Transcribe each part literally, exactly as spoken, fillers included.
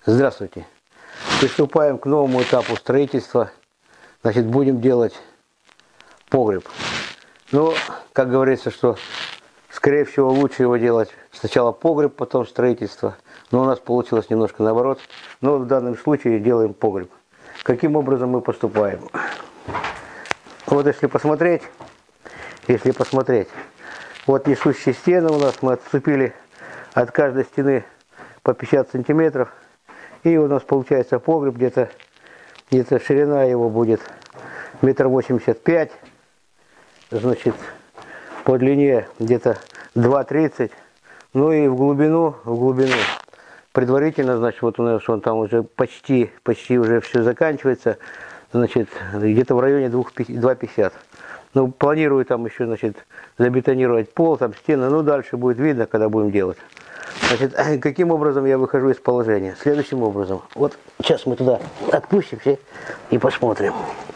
Здравствуйте! Приступаем к новому этапу строительства. Значит, будем делать погреб. Но, как говорится, что скорее всего лучше его делать сначала погреб, потом строительство. Но у нас получилось немножко наоборот. Но в данном случае делаем погреб. Каким образом мы поступаем? Вот если посмотреть, если посмотреть, вот несущие стены у нас, мы отступили от каждой стены по пятьдесят сантиметров. И у нас получается погреб, где-то где-то ширина его будет метр восемьдесят пять, значит, по длине где-то два тридцать, ну и в глубину, в глубину. Предварительно, значит, вот у нас он там уже почти, почти уже все заканчивается, значит, где-то в районе два пятьдесят. Ну, планирую там еще, значит, забетонировать пол, там стены, ну, дальше будет видно, когда будем делать. Значит, каким образом я выхожу из положения? Следующим образом. Вот сейчас мы туда отпустимся и посмотрим.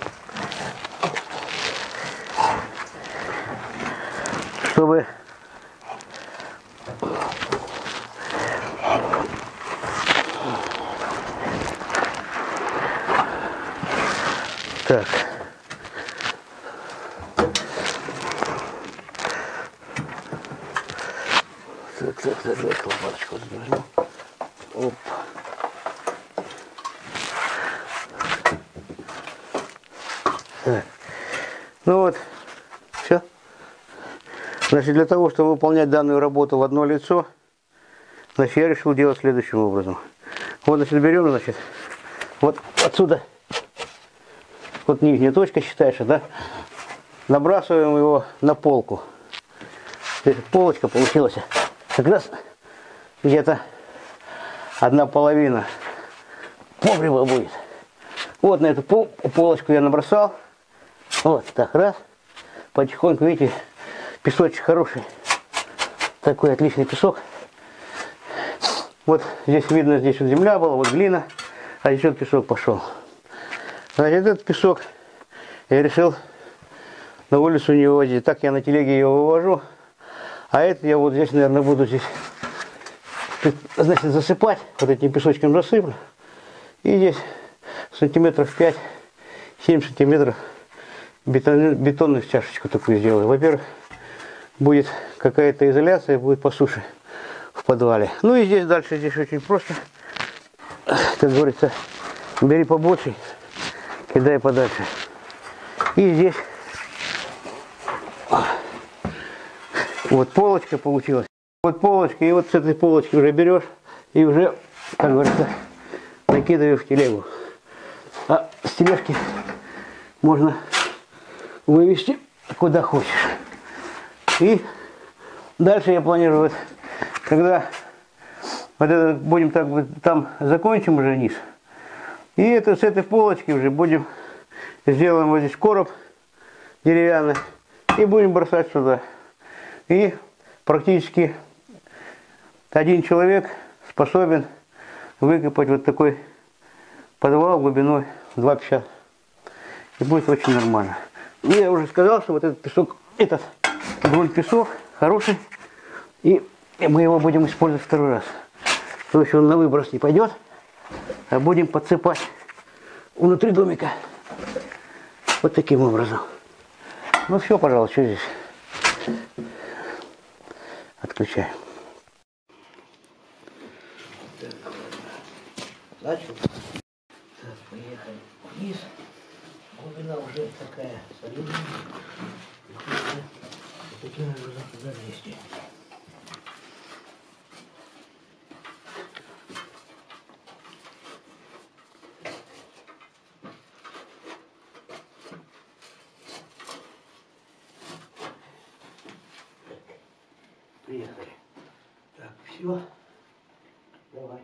Чтобы так. Так, так, так, так, лопаточку возьму. Оп. Так. Ну вот, все. Значит, для того, чтобы выполнять данную работу в одно лицо, значит, я решил делать следующим образом. Вот, значит, берем, значит, вот отсюда, вот нижняя точка считаешь, да, набрасываем его на полку. То есть полочка получилась как раз где-то одна половина погреба будет. Вот на эту пол, полочку я набросал. Вот так, раз. Потихоньку, видите, песочек хороший. Такой отличный песок. Вот здесь видно, здесь вот земля была, вот глина, а здесь вот песок пошел. Значит, этот песок я решил на улицу не вывозить. Так я на телеге его вывожу. А это я вот здесь, наверное, буду здесь, значит, засыпать. Вот этим песочком засыплю. И здесь сантиметров пять-семь сантиметров бетон, бетонную чашечку такую сделаю. Во-первых, будет какая-то изоляция, будет по суше в подвале. Ну и здесь дальше, здесь очень просто. Как говорится, бери побольше, кидай подальше. И здесь вот полочка получилась. Вот полочка, и вот с этой полочки уже берешь и уже, как говорится, накидываешь в телегу. А с тележки можно вывести куда хочешь. И дальше я планирую, вот, когда вот это будем так вот там закончим уже низ. И это с этой полочки уже будем сделаем вот здесь короб деревянный и будем бросать сюда. И практически один человек способен выкопать вот такой подвал глубиной два пятьдесят. И будет очень нормально. И я уже сказал, что вот этот песок, этот грунт песок хороший. И мы его будем использовать второй раз. То есть он на выброс не пойдет, а будем подсыпать внутри домика. Вот таким образом. Ну все, пожалуй, что здесь. Отключаем. Так, начал. Так, поехали вниз. Глубина уже такая солидная. Таким образом туда вместе. Приехали. Так, все. Давай.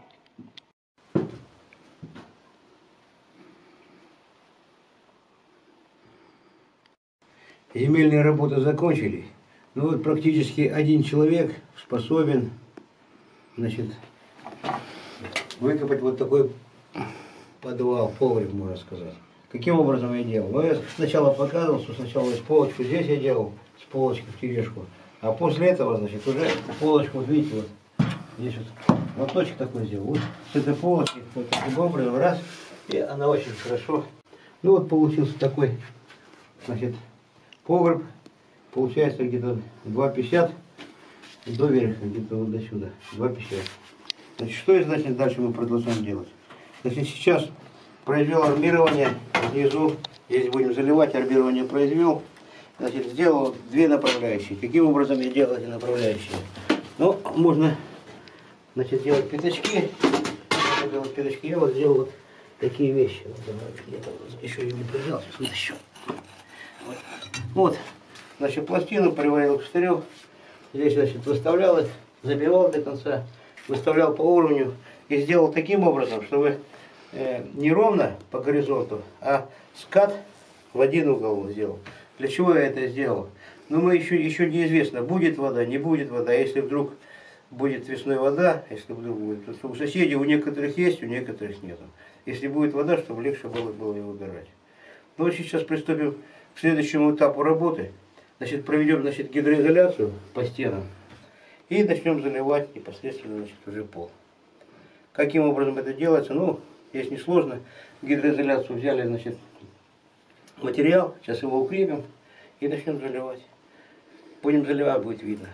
Земельные работы закончились. Ну вот практически один человек способен, значит, выкопать вот такой подвал, погреб, можно сказать. Каким образом я делал? Ну, я сначала показывал, что сначала из полочку здесь я делал, с полочки в тележку. А после этого, значит, уже полочку, вот видите, вот здесь вот лоточек такой сделал. Вот с этой полоски, вот таким образом, раз, и она очень хорошо. Ну вот получился такой, значит, погреб. Получается где-то два пятьдесят до верха, где-то вот до сюда. два пятьдесят. Значит, что значит дальше мы продолжаем делать? Значит, сейчас произвел армирование внизу. Здесь будем заливать, армирование произвел. Значит, сделал две направляющие. Каким образом я делал эти направляющие? Ну, можно, значит, делать пятачки. Делать пятачки. Я вот сделал вот такие вещи. Вот, я еще не прижал, сейчас вытащу. Вот. Вот. Значит, пластину приварил к штырю. Здесь, значит, выставлял их, забивал до конца, выставлял по уровню и сделал таким образом, чтобы э, не ровно по горизонту, а скат в один угол сделал. Для чего я это сделал? Ну, мы еще, еще неизвестно, будет вода, не будет вода. Если вдруг будет весной вода, если вдруг будет, то у соседей у некоторых есть, у некоторых нет. Если будет вода, чтобы легче было, было ее выбирать. Ну, вот сейчас приступим к следующему этапу работы. Значит, проведем, значит, гидроизоляцию по стенам и начнем заливать непосредственно, значит, уже пол. Каким образом это делается? Ну, если не сложно, гидроизоляцию взяли, значит, материал, сейчас его укрепим и начнем заливать. Будем заливать, будет видно.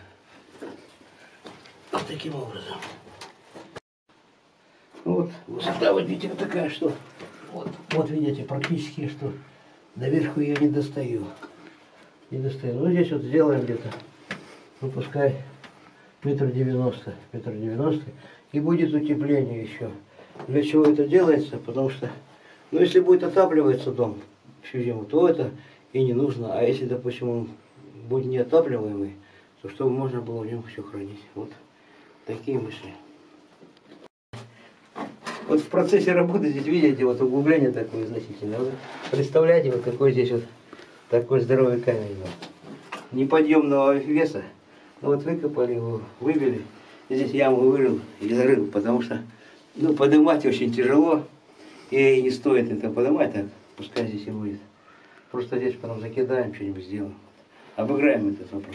Вот таким образом. Вот, высота, вот видите, вот такая, что вот, вот видите, практически, что доверху я не достаю. Не достаю. Ну, здесь вот сделаем где-то, ну, пускай метр девяносто, метр девяносто, и будет утепление еще. Для чего это делается? Потому что, ну, если будет отапливаться дом всю зиму, то это и не нужно. А если, допустим, он будет неотапливаемый, то чтобы можно было в нем все хранить. Вот такие мысли. Вот в процессе работы здесь, видите, вот углубление такое значительное. Вот представляете, вот какой здесь вот такой здоровый камень был. Неподъемного веса. Ну вот выкопали его, выбили. Здесь яму вырыл и зарыл, потому что, ну, поднимать очень тяжело. И не стоит это поднимать, так пускай здесь и будет. Просто здесь потом закидаем, что-нибудь сделаем. Обыграем этот вопрос.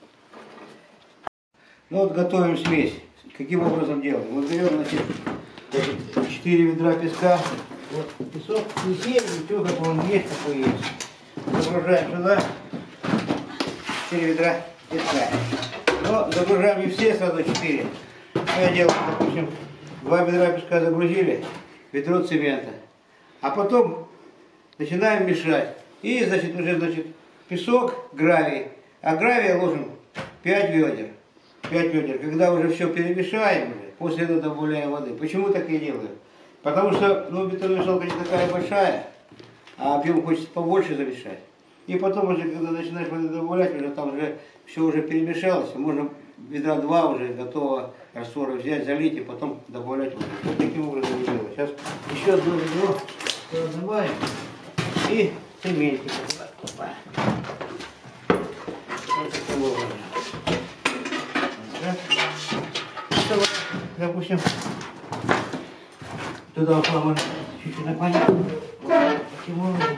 Ну вот готовим смесь. Каким образом делаем? Вот берем, значит, четыре ведра песка. Вот песок не семь, ничего, как он есть, такой есть. Загружаем сюда четыре ведра песка. Но загружаем не все, сразу четыре. Я делаю, допустим, два ведра песка загрузили, ведро цемента. А потом начинаем мешать. И, значит, уже, значит, песок, гравий. А гравия ложим пять ведер. пять ведер. Когда уже все перемешаем, уже, после этого добавляем воды. Почему так я делаю? Потому что, ну, бетономешалка не такая большая, а объем хочется побольше замешать. И потом уже, когда начинаешь воды добавлять, уже там уже все уже перемешалось, можно ведра два уже готово раствора взять, залить и потом добавлять воду. Вот таким образом я делаю. Сейчас еще одно ведро добавим и цементик. Вот таким образом. Допустим, туда можно чуть-чуть наклонить. Таким образом.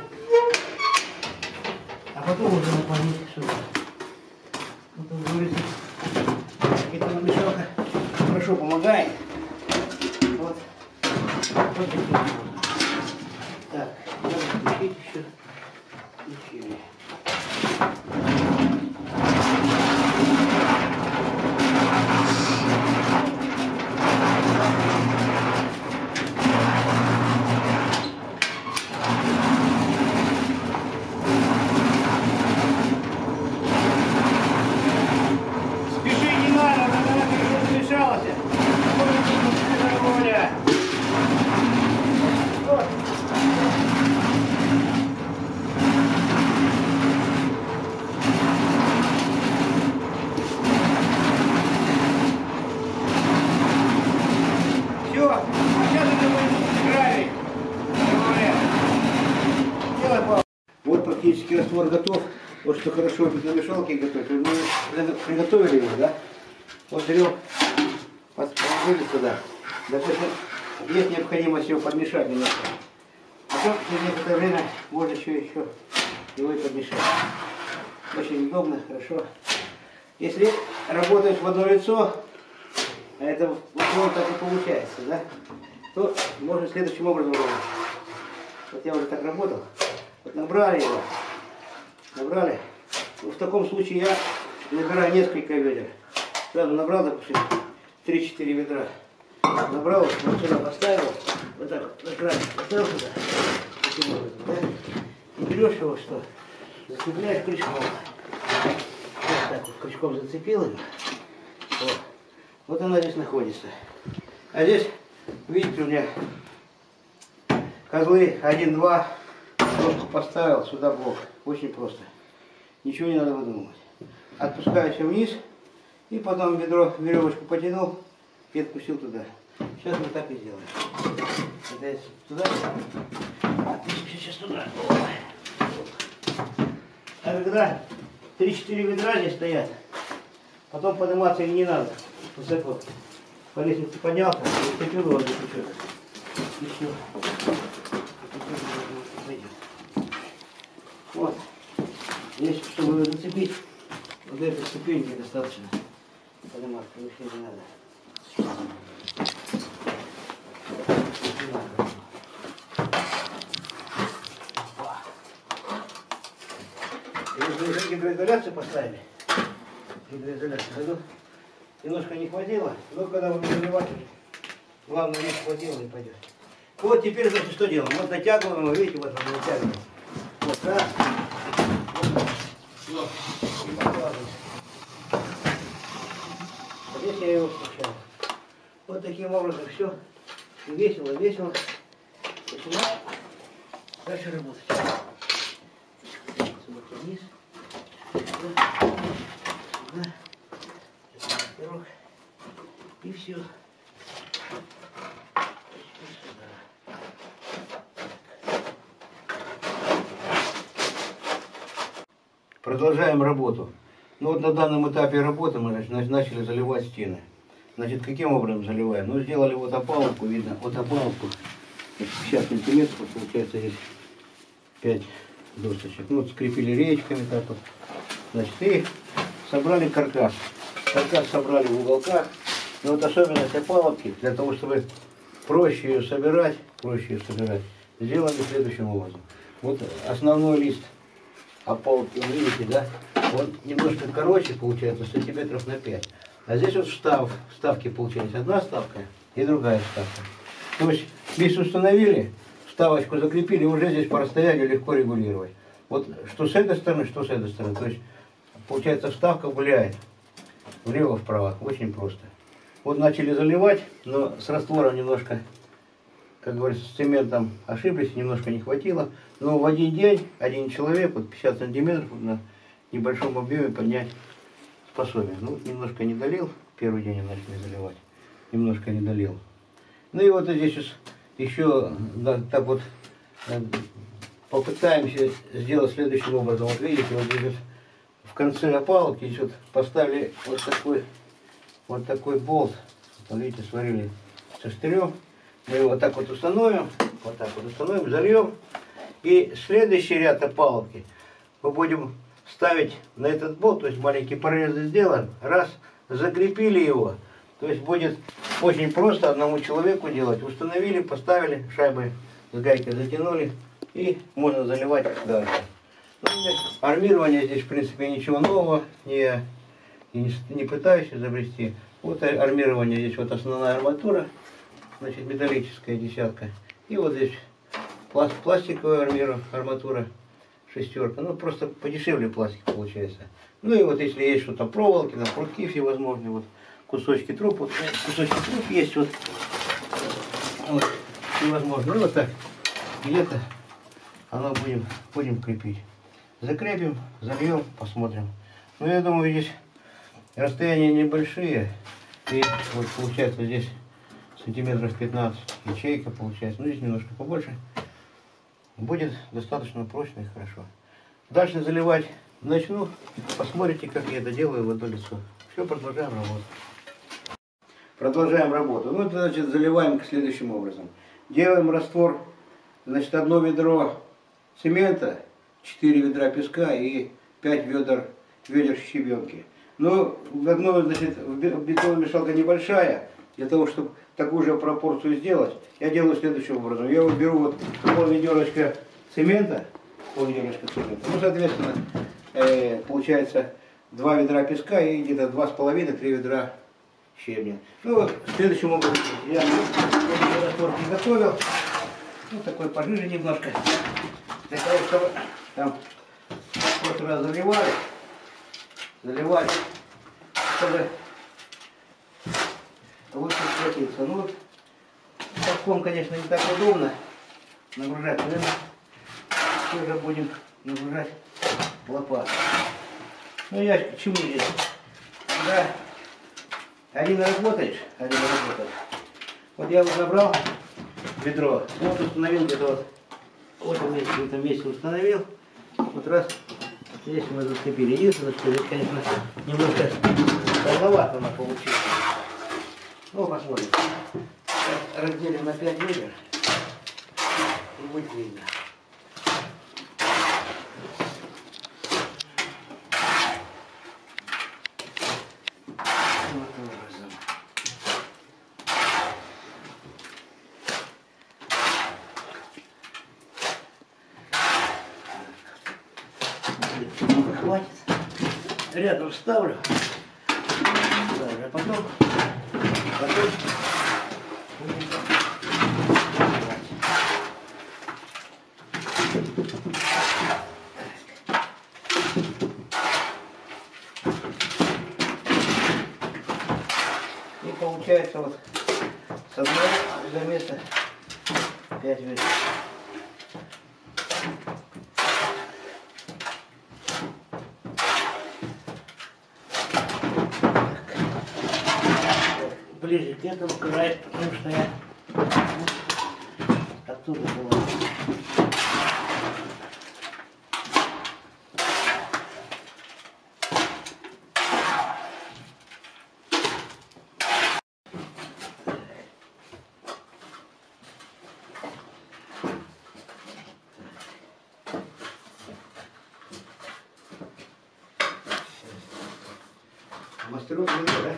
А потом уже наклонить сюда. Вот, как говорится, бетономешалка хорошо помогает. Вот. Вот таким образом. Так, надо включить еще. Включили. Вот практически раствор готов. Вот что хорошо на мешалке готовить. Мы приготовили его, да? Вот берем, положили сюда. Допустим, есть необходимость его подмешать немножко. Потом через некоторое время можно еще, еще его и подмешать. Очень удобно, хорошо. Если работаешь в одно лицо, а это в основном так и получается, да, то можно следующим образом работать. Вот я уже так работал. Вот набрали его, набрали. Ну, в таком случае я набираю несколько ведер. Сразу набрал, допустим, три-четыре ведра. Набрал, вот сюда поставил, вот так вот, на край, поставил сюда. Таким образом, да? И берешь его, что? Зацепляешь крючком. Вот так вот крючком зацепил его. Вот. Вот она здесь находится. А здесь, видите, у меня козлы один-два. Просто поставил, сюда блок. Очень просто. Ничего не надо выдумывать. Отпускаю все вниз. И потом ведро, веревочку потянул и отпустил туда. Сейчас мы так и сделаем. Это туда. Отпустим сейчас туда. А когда три-четыре ведра здесь стоят, потом подниматься и не надо. Высоко. По лестнице поднялся, и вступил его за крючок. И все. Вот. Здесь, чтобы зацепить, вот этой ступеньки достаточно. Подниматься вообще не надо. Если уже гидроизоляцию поставили, гидроизоляцию, немножко не хватило, но когда вы заливать, главное не хватило и пойдет. Вот теперь, значит, что делаем? Вот натягиваем его, видите, вот он натягиваем. Вот раз, вот, и покладываем. Здесь я его включаю. Вот таким образом все. Весело, весело. Начинаем дальше работать. Смотрите вниз. Сюда. Сюда. Вверх. И все. Продолжаем работу. Ну вот на данном этапе работы мы начали заливать стены. Значит, каким образом заливаем? Ну, сделали вот опалубку, видно, вот опалубку. пятьдесят сантиметров, получается здесь пять досочек. Ну, вот скрепили речками так вот. Значит, и собрали каркас. Каркас собрали в уголках. Но вот особенность опалубки, для того, чтобы проще ее собирать, проще ее собирать, сделали следующим образом. Вот основной лист опалубки, вы видите, да? Он немножко короче получается, сантиметров на пять. А здесь вот встав, вставки получились. Одна вставка и другая вставка. То есть лист установили, вставочку закрепили, уже здесь по расстоянию легко регулировать. Вот что с этой стороны, что с этой стороны. То есть получается вставка гуляет влево-вправо. Очень просто. Вот начали заливать, но с раствором немножко, как говорится, с цементом ошиблись, немножко не хватило. Но в один день один человек, вот пятьдесят сантиметров на небольшом объеме поднять способен. Ну, немножко не долил, первый день я начали заливать, немножко не долил. Ну и вот здесь еще, да, так вот попытаемся сделать следующим образом. Вот видите, вот здесь в конце опалубки здесь вот поставили вот такой, вот такой болт. Вот, видите, сварили со штырем. Мы его вот так вот установим, вот так вот установим, зальем. И следующий ряд опалубки мы будем ставить на этот болт, то есть маленький прорез сделаем, раз, закрепили его, то есть будет очень просто одному человеку делать. Установили, поставили, шайбой с гайкой затянули и можно заливать дальше. Ну, армирование здесь в принципе ничего нового, не, не, не пытаюсь изобрести. Вот армирование, здесь вот основная арматура, значит металлическая десятка, и вот здесь пласт, пластиковая арматура. Шестерка, ну просто подешевле пластик получается. Ну и вот если есть что-то проволоки, на прутки всевозможные, вот кусочки труб, вот кусочки труб есть вот, вот всевозможные. Ну вот так, где-то оно будем, будем крепить. Закрепим, зальем, посмотрим. Ну я думаю, здесь расстояния небольшие, и вот получается здесь сантиметров пятнадцать ячейка получается, ну здесь немножко побольше. Будет достаточно прочно и хорошо. Дальше заливать начну. Посмотрите, как я это делаю в одно лицо. Все, продолжаем работу. Продолжаем работу. Ну, это, значит, заливаем следующим образом. Делаем раствор, значит, одно ведро цемента, четыре ведра песка и пять ведер, ведер щебенки. Но одно, значит, бетономешалка небольшая. Для того, чтобы такую же пропорцию сделать, я делаю следующим образом. Я вот беру вот пол ведерочка цемента, пол ведерочка цемента. Ну, соответственно, э, получается два ведра песка и где-то два с половиной, три ведра щебня. Ну вот, следующим образом я раствор приготовил. Ну, такой пожиже немножко. Для того, чтобы там в прошлый раз заливали, заливали, чтобы лучше схватиться. Ну вот, таком, конечно, не так удобно нагружать. Наверное, все же будем нагружать лопатой. Ну я к чему здесь? Когда один работаешь, один работаешь. Вот я вот набрал ведро, вот установил где-то вот, вот он месте, в этом месте установил. Вот раз, здесь мы зацепили. Единственное, что здесь, конечно, немножко долговато она получилась. Ну, посмотрим. Сейчас разделим на пять ведер и будет видно. Вот образом. Хватит. Рядом ставлю. Ставлю, а потом, потом и получается вот с одного замеса пять ведер. Ближе к этому краю, потому что я оттуда была. Мастеров не да?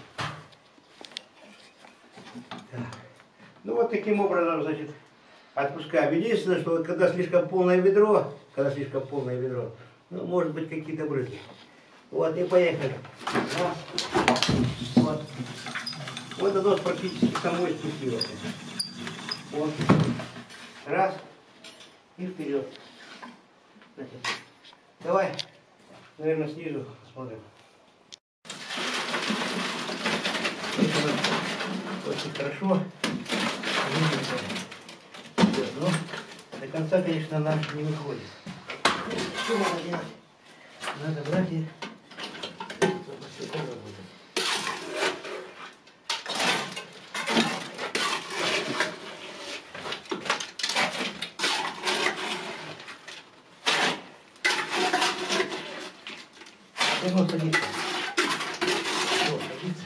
Ну вот таким образом, значит, отпускаем. Единственное, что вот когда слишком полное ведро, когда слишком полное ведро, ну, может быть, какие-то брызги. Вот, и поехали. Вот. Вот оно практически само спустилось. Вот. Раз. И вперед. Значит, давай, наверное, снизу смотрим. Очень хорошо. Но до конца, конечно, она не выходит. Что надо делать? Надо брать и работать. Ну, садится. Вот, садится.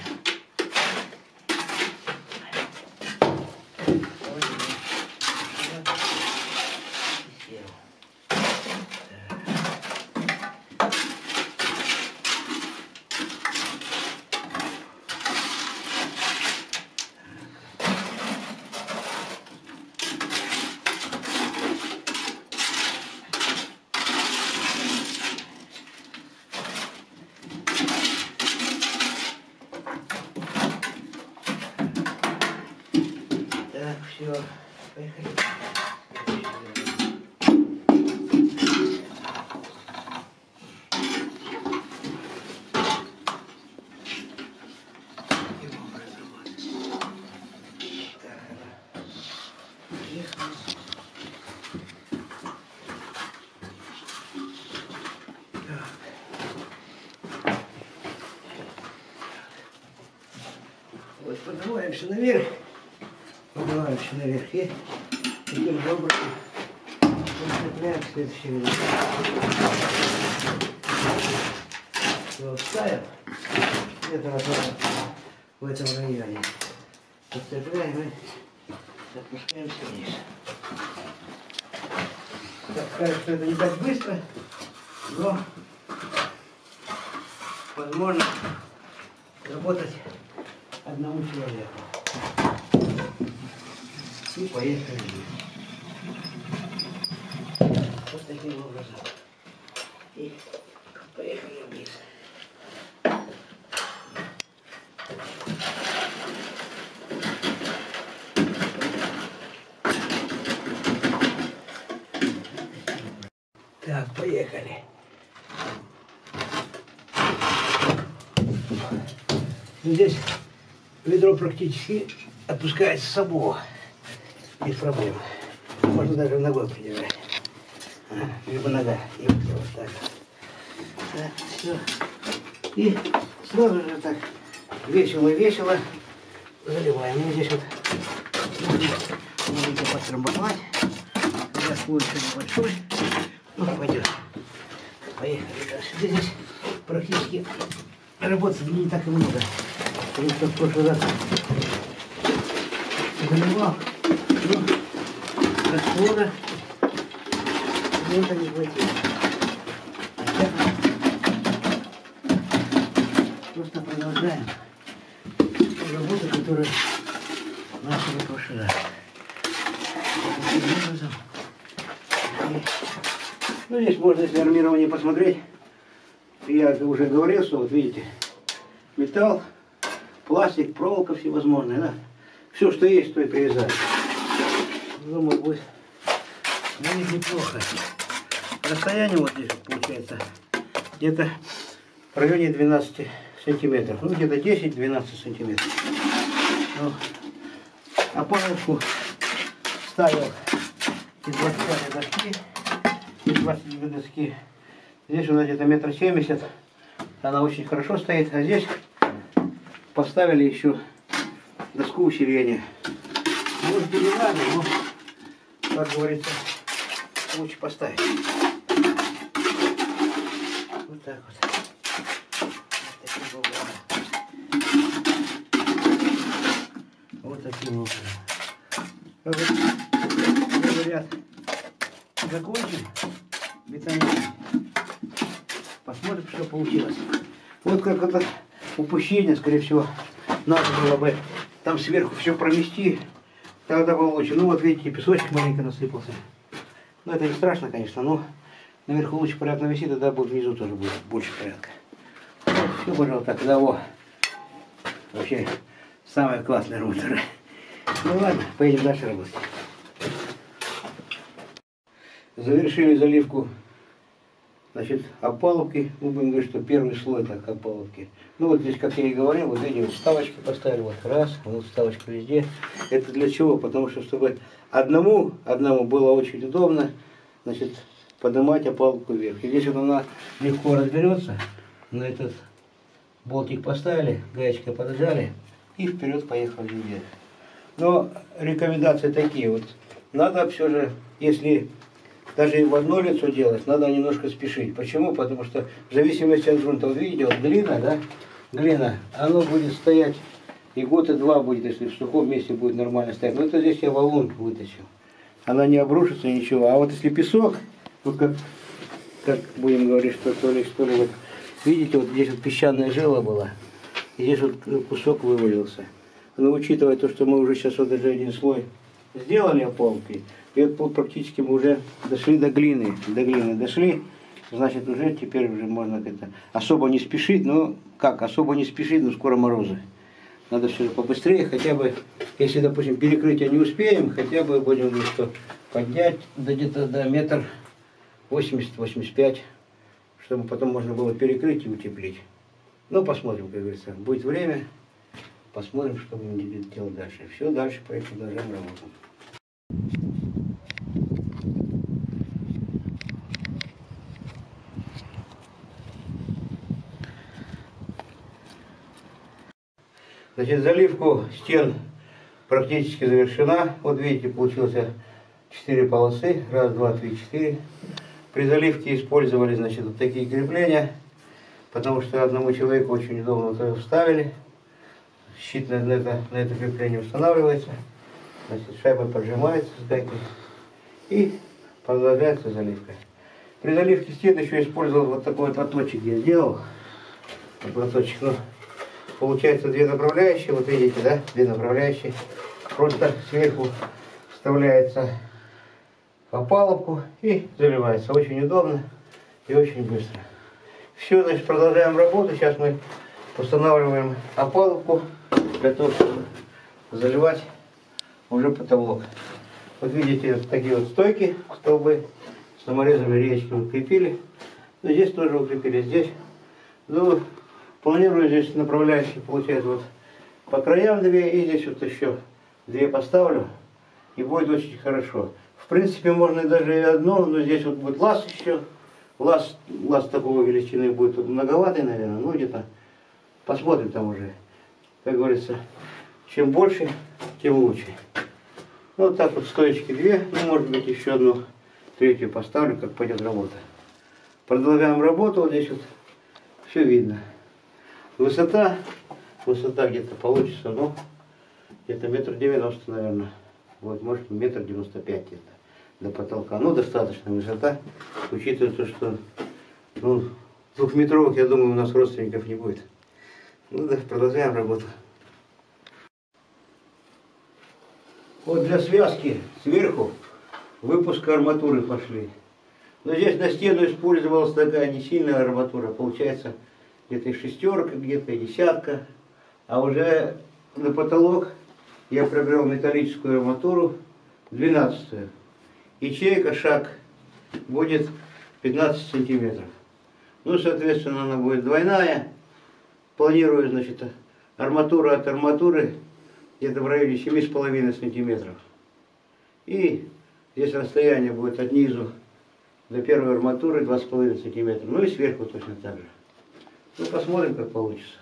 Так, все, поехали. Вот поднимаемся наверх. Поднимаемся наверх и таким же образом прикрепляем к следующему ведру. Все, ставим где-то в этом районе. Подцепляем и опускаемся вниз. Так, кажется, что это не так быстро, но возможно работать одному человеку. И поехали. Вот таким образом. И поехали вниз. Так, поехали. Здесь ведро практически отпускается само. Без проблем. Можно даже ногой придержать. А, либо нога. И вот так. Так, все. И сразу же так весело-весело заливаем. И здесь вот можно потрамбовать. Расход небольшой. Ну, пойдет. Поехали дальше. Здесь практически работать не так и много. Потому что в прошлый раз заливал. Но расхода это не хватило. Просто продолжаем ту работу, которую начали в прошлый раз. Таким образом. Ну, здесь можно, если армирование посмотреть, я уже говорил, что вот видите, металл, пластик, проволока всевозможная, да? Все, что есть, то и привязали. Думаю, будет будет неплохо. Расстояние вот здесь получается где-то в районе двенадцати сантиметров. Ну, где-то десять-двенадцать сантиметров. Ну, а палочку ставил из двадцати доски. Из двадцати доски. Здесь у нас где-то метр семьдесят. Она очень хорошо стоит. А здесь поставили еще доску усиления. Может и не надо, но, как говорится, лучше поставить. Вот так вот. Вот таким образом. Вот таким образом. Вот, говорят, закончим бетонировать. Посмотрим, что получилось. Вот как это упущение, скорее всего, надо было бы там сверху все провести. Тогда было лучше. Ну вот видите, песочек маленько насыпался. Ну это не страшно, конечно, но наверху лучше порядок навести, тогда будет внизу тоже будет больше порядка. Вот, все, пожалуй, так, да, во. Вообще самая классная работа. Ну ладно, поедем дальше работать. Завершили заливку, значит, опалубки. Мы будем говорить, что первый слой так опалубки. Ну вот здесь, как я и говорил, вот эти вот вставочки поставили, вот раз, вот вставочка везде. Это для чего? Потому что, чтобы одному, одному было очень удобно, значит, поднимать опалубку вверх. И здесь вот она легко разберется. На этот болтик поставили, гаечкой подожали и вперед поехали вверх. Но рекомендации такие вот. Надо все же, если даже в одно лицо делать, надо немножко спешить. Почему? Потому что в зависимости от грунта, вот видите, вот глина, да, глина, оно будет стоять и год, и два будет, если в сухом месте будет нормально стоять. Но это здесь я валун вытащил. Она не обрушится, ничего. А вот если песок, вот как, как будем говорить, что то ли, что ли, вот, видите, вот здесь вот песчаная жила была, и здесь вот кусок вывалился. Но учитывая то, что мы уже сейчас вот даже один слой сделали опалубки, и вот практически мы уже дошли до глины, до глины дошли, значит уже теперь уже можно это особо не спешить, но как, особо не спешить, но скоро морозы. Надо все же побыстрее, хотя бы, если, допустим, перекрытие не успеем, хотя бы будем говорить, что поднять до где-то до метр восемьдесят — восемьдесят пять, чтобы потом можно было перекрыть и утеплить. Ну, посмотрим, как говорится, будет время, посмотрим, что будем делать дальше. Все, дальше поэтому продолжаем работу. Значит, заливку стен практически завершена. Вот видите, получилось четыре полосы. Раз, два, три, четыре. При заливке использовали, значит, вот такие крепления, потому что одному человеку очень удобно вот это вставили. Щит на это, на это крепление устанавливается. Значит, шайба поджимается с гайкой. И продолжается заливка. При заливке стен еще использовал вот такой вот оточек я сделал. Платочек. Ну, получается две направляющие, вот видите, да, две направляющие. Просто сверху вставляется опалубку и заливается. Очень удобно и очень быстро. Все, значит, продолжаем работу. Сейчас мы устанавливаем опалубку для того, чтобы заливать уже потолок. Вот видите, вот такие вот стойки, столбы, саморезами речки укрепили. Но здесь тоже укрепили. Здесь, ну, планирую здесь направляющие, получается, вот по краям две, и здесь вот еще две поставлю, и будет очень хорошо. В принципе, можно и даже и одно, но здесь вот будет лаз еще. Лаз, лаз такого величины будет многоватый, наверное, ну где-то. Посмотрим там уже. Как говорится, чем больше, тем лучше. Вот так вот стоечки две, ну может быть еще одну, третью поставлю, как пойдет работа. Продолжаем работу, вот здесь вот все видно. Высота, высота где-то получится, ну, где-то метр девяносто, наверное. Вот, может, метр девяносто пять где-то до потолка. Ну, достаточная высота, учитывая то, что, ну, двухметровых, я думаю, у нас родственников не будет. Ну да, продолжаем работу. Вот для связки сверху выпуска арматуры пошли. Но здесь на стену использовалась такая не сильная арматура. Получается где-то и шестерка, где-то и десятка. А уже на потолок я приобрел металлическую арматуру двенадцатую. Ячейка, шаг будет пятнадцать сантиметров. Ну, соответственно, она будет двойная. Планирую, значит, арматура от арматуры где-то в районе семи с половиной сантиметров. И здесь расстояние будет от низу до первой арматуры два с половиной сантиметра. Ну и сверху точно так же. Ну, посмотрим, как получится.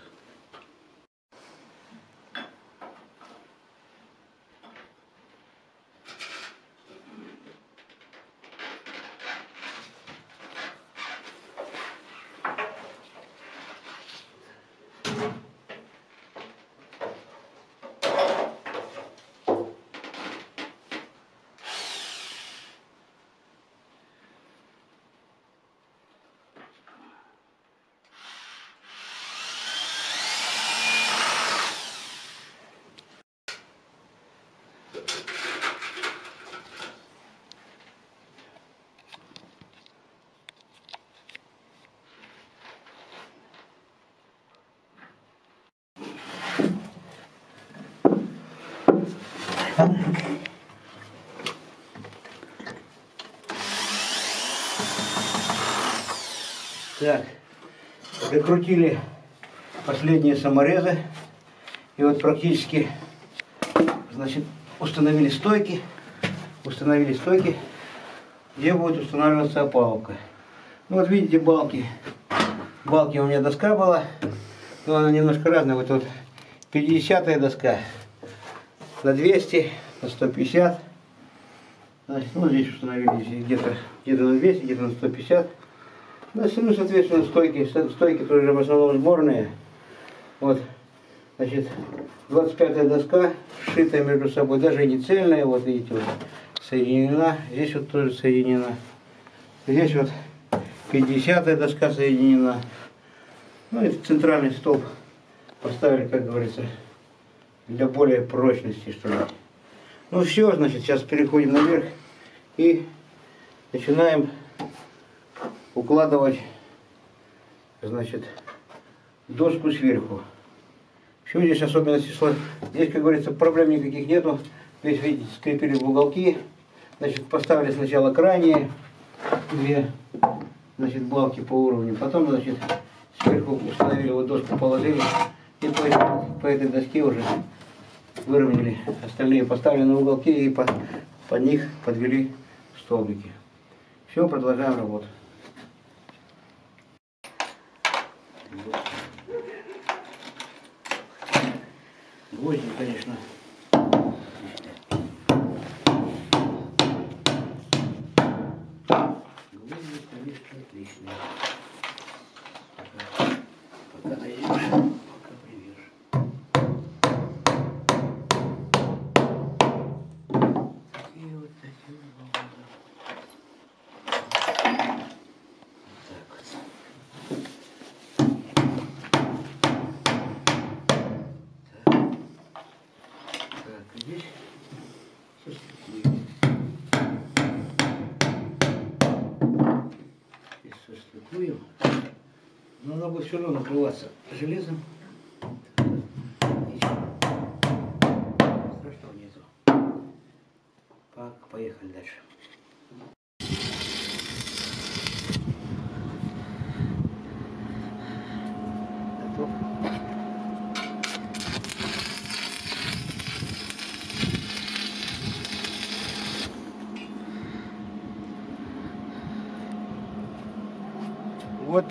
Так, докрутили последние саморезы. И вот практически, значит, установили стойки. Установили стойки, где будет устанавливаться опалубка. Ну вот видите балки. Балки у меня доска была. Но она немножко разная. Вот вот пятидесятая доска на двести, на сто пятьдесят. Значит, ну здесь установили где-то где-то на двести, где-то на сто пятьдесят. Ну, соответственно, стойки, стойки тоже в основном сборные. Вот, значит, двадцать пятая доска, сшитая между собой, даже не цельная, вот видите, вот, соединена. Здесь вот тоже соединена. Здесь вот пятидесятая доска соединена. Ну, это центральный столб поставили, как говорится, для более прочности, что ли. Ну, все, значит, сейчас переходим наверх и начинаем укладывать, значит, доску сверху. Все здесь особенности сложно. Здесь, как говорится, проблем никаких нету. Здесь, видите, скрепили в уголки. Значит, поставили сначала крайние две, значит, балки по уровню. Потом, значит, сверху установили, вот доску положили. И по этой, по этой доске уже выровняли. Остальные поставили на уголки и под, под них подвели столбики. Все, продолжаем работу. Гвозди, конечно. Гвозди, конечно, отличные. Пока найдешь, пока привяжешь. Такие вот такие вот. Так вот. продуем. Но оно будет все равно накрываться железом. Ничего страшного нету. Так, поехали дальше. Готов. Вот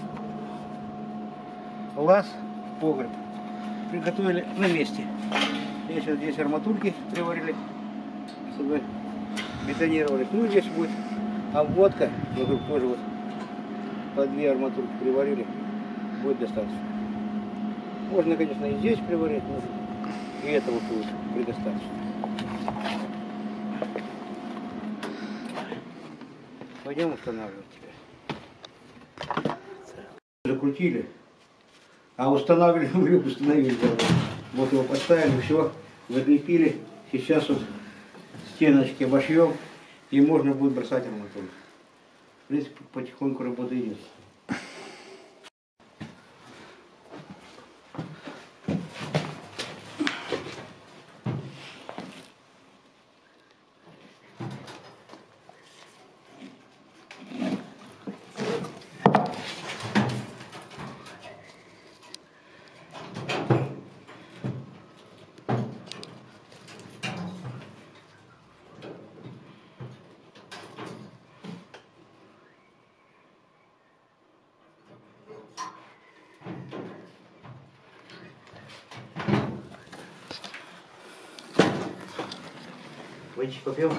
лаз, погреб приготовили на месте. Я сейчас здесь арматурки приварили, чтобы бетонировали. Ну, здесь будет обводка, вокруг тоже вот по две арматурки приварили, будет достаточно. Можно, конечно, и здесь приварить, но и этого будет предостаточно. Пойдем устанавливать теперь. Закрутили, а устанавливали, мы установили. Вот его поставили, все, закрепили. Сейчас вот стеночки обошьем, и можно будет бросать арматуру. В принципе, потихоньку работа идет. Водички попьем.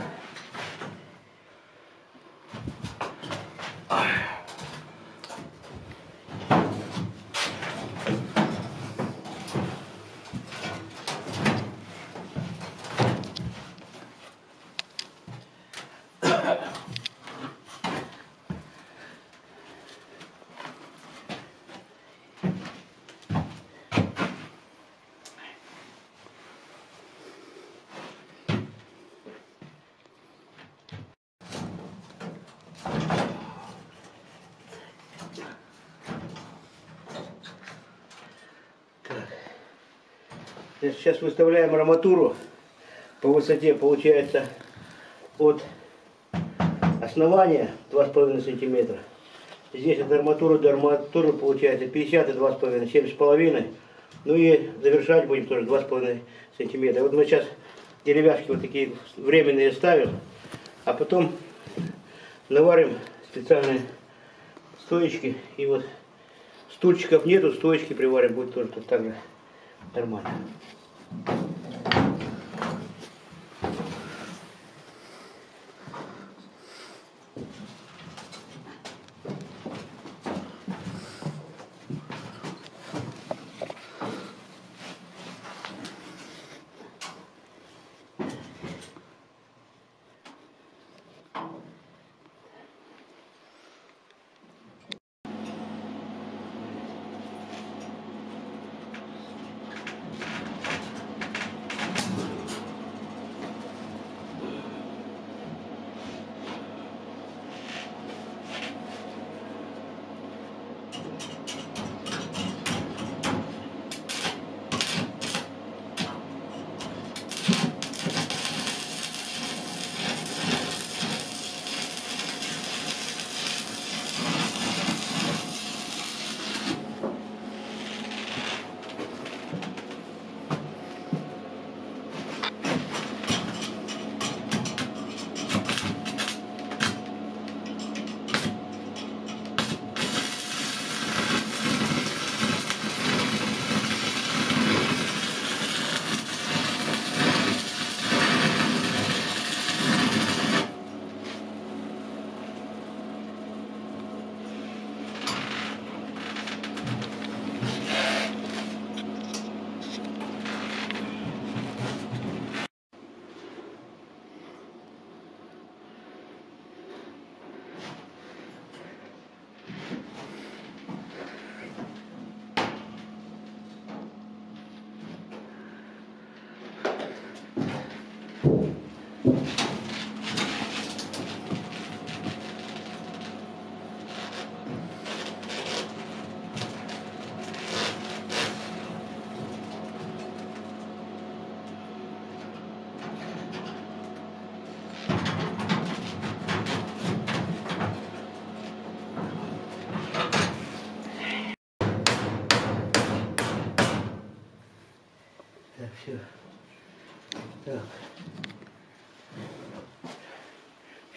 Сейчас выставляем арматуру по высоте, получается от основания два с половиной сантиметра. Здесь от арматуры до арматуры получается пятьдесят и два с половиной, семьдесят с половиной. Ну и завершать будем тоже два с половиной сантиметра. Вот мы сейчас деревяшки вот такие временные ставим, а потом наварим специальные стоечки. И вот стульчиков нету, стоечки приварим, будет тоже тут так же нормально.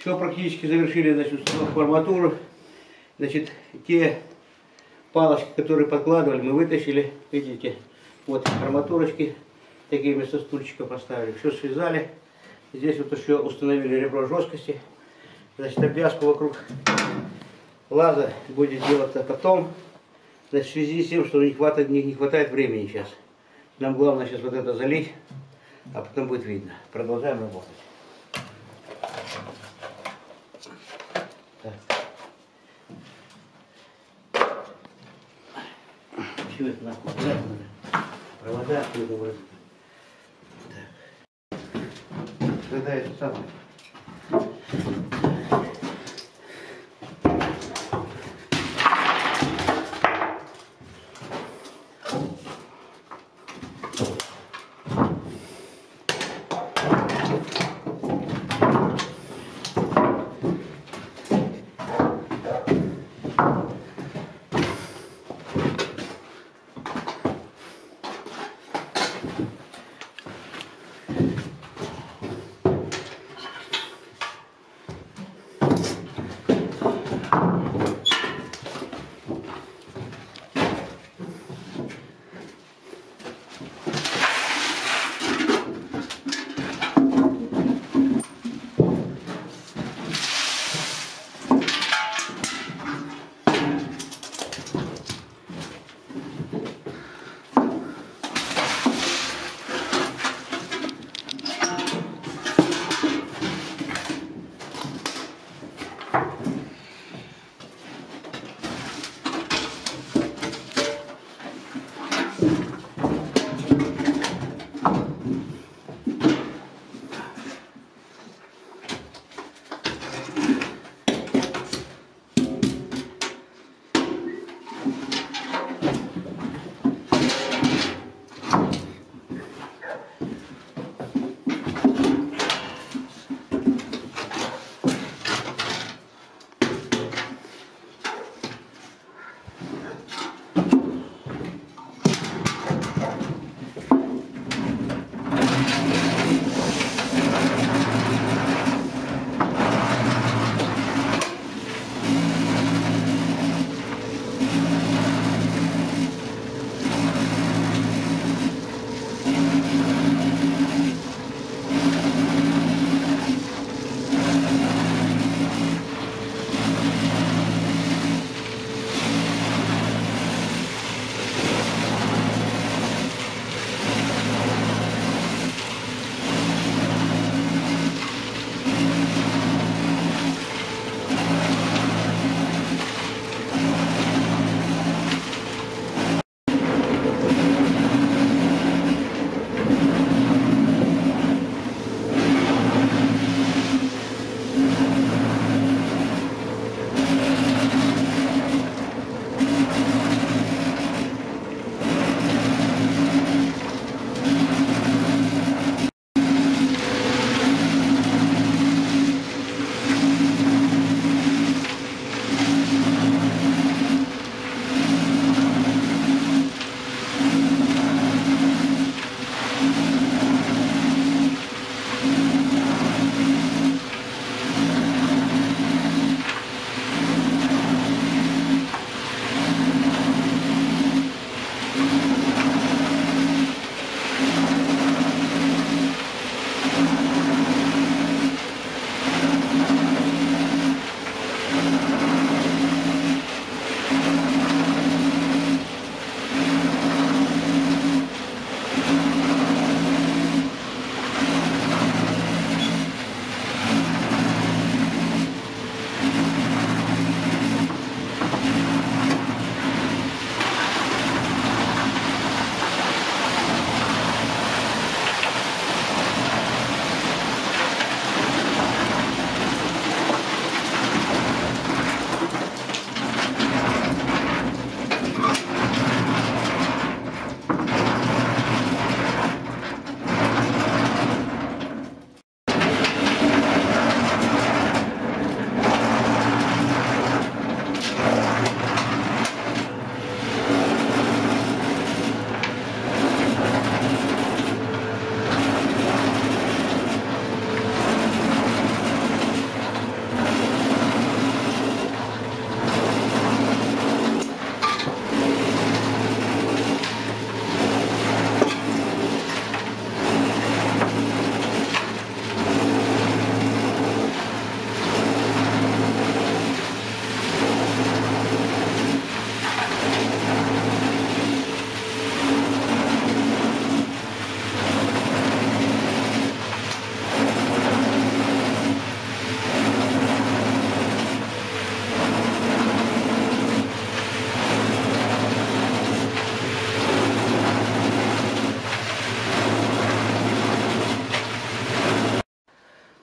Все практически завершили, значит, установку арматуры. Значит, те палочки, которые подкладывали, мы вытащили. Видите, вот арматурочки, такие вместо стульчика поставили. Все связали. Здесь вот еще установили ребро жесткости. Значит, обвязку вокруг лаза будет делаться потом. Значит, в связи с тем, что не хватает, не, не хватает времени сейчас. Нам главное сейчас вот это залить, а потом будет видно. Продолжаем работать. Так. Все это нахуй убрать надо. Провода отсюда вырезать. Так. Когда это самое?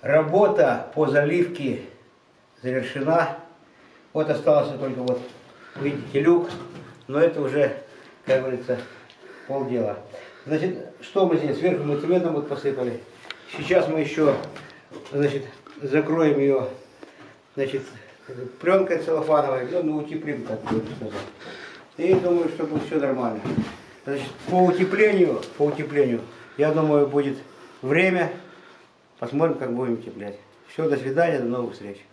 Работа по заливке завершена. Вот остался только вот, видите, люк, но это уже, как говорится, полдела. Значит, что мы здесь? Сверху мы цементом вот посыпали. Сейчас мы еще, значит, закроем ее, значит, пленкой целлофановой, ну, ну утеплим, как бы сказать. И думаю, что будет все нормально. Значит, по утеплению, по утеплению, я думаю, будет время. Посмотрим, как будем утеплять. Все, до свидания, до новых встреч.